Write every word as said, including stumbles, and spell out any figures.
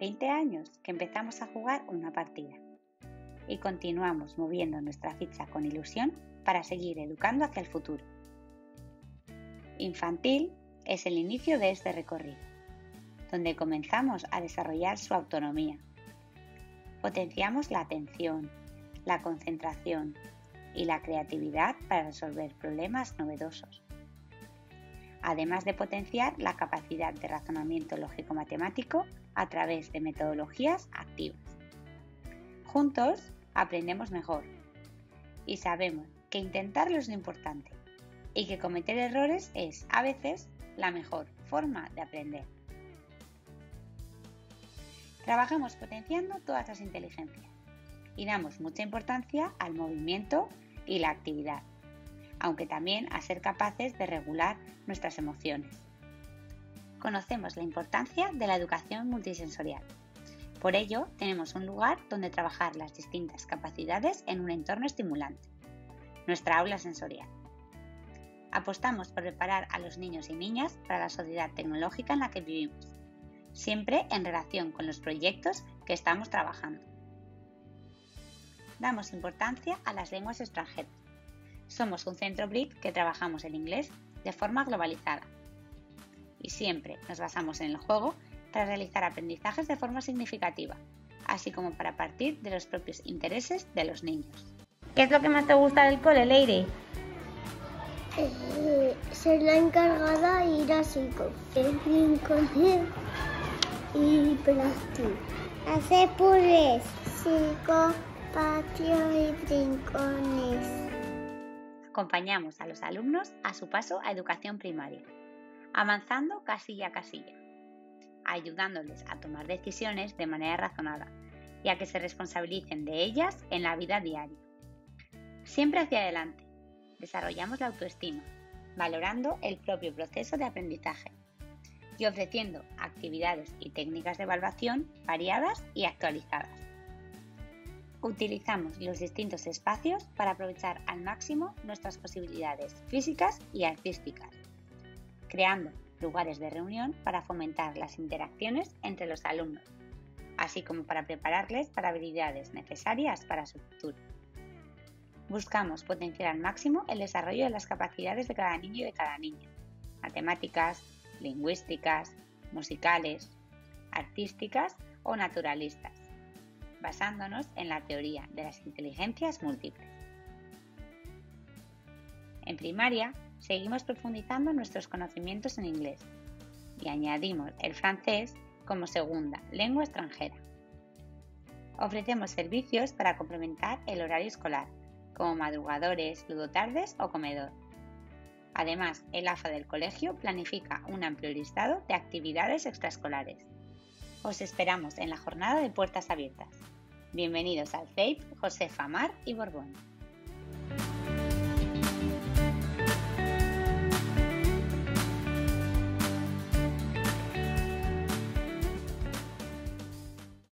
veinte años que empezamos a jugar una partida y continuamos moviendo nuestra ficha con ilusión para seguir educando hacia el futuro. Infantil es el inicio de este recorrido, donde comenzamos a desarrollar su autonomía. Potenciamos la atención, la concentración y la creatividad para resolver problemas novedosos, además de potenciar la capacidad de razonamiento lógico-matemático a través de metodologías activas. Juntos aprendemos mejor y sabemos que intentarlo es lo importante y que cometer errores es, a veces, la mejor forma de aprender. Trabajamos potenciando todas las inteligencias y damos mucha importancia al movimiento y la actividad, aunque también a ser capaces de regular nuestras emociones. Conocemos la importancia de la educación multisensorial. Por ello, tenemos un lugar donde trabajar las distintas capacidades en un entorno estimulante, nuestra aula sensorial. Apostamos por preparar a los niños y niñas para la sociedad tecnológica en la que vivimos, siempre en relación con los proyectos que estamos trabajando. Damos importancia a las lenguas extranjeras. Somos un centro B R I C que trabajamos el inglés de forma globalizada y siempre nos basamos en el juego para realizar aprendizajes de forma significativa, así como para partir de los propios intereses de los niños. ¿Qué es lo que más te gusta del cole, Leire? Eh, ser la encargada de ir a psico, rincones y plástico. Hacer puzzles, psico, patio y rincones. Acompañamos a los alumnos a su paso a educación primaria, avanzando casilla a casilla, ayudándoles a tomar decisiones de manera razonada y a que se responsabilicen de ellas en la vida diaria. Siempre hacia adelante, desarrollamos la autoestima, valorando el propio proceso de aprendizaje y ofreciendo actividades y técnicas de evaluación variadas y actualizadas. Utilizamos los distintos espacios para aprovechar al máximo nuestras posibilidades físicas y artísticas, creando lugares de reunión para fomentar las interacciones entre los alumnos, así como para prepararles para habilidades necesarias para su futuro. Buscamos potenciar al máximo el desarrollo de las capacidades de cada niño y de cada niña, matemáticas, lingüísticas, musicales, artísticas o naturalistas, basándonos en la teoría de las inteligencias múltiples. En primaria, seguimos profundizando nuestros conocimientos en inglés y añadimos el francés como segunda lengua extranjera. Ofrecemos servicios para complementar el horario escolar, como madrugadores, ludotardes o comedor. Además, el A F A del colegio planifica un amplio listado de actividades extraescolares. Os esperamos en la jornada de puertas abiertas. Bienvenidos al C E I P Josefa Mar y Borbón.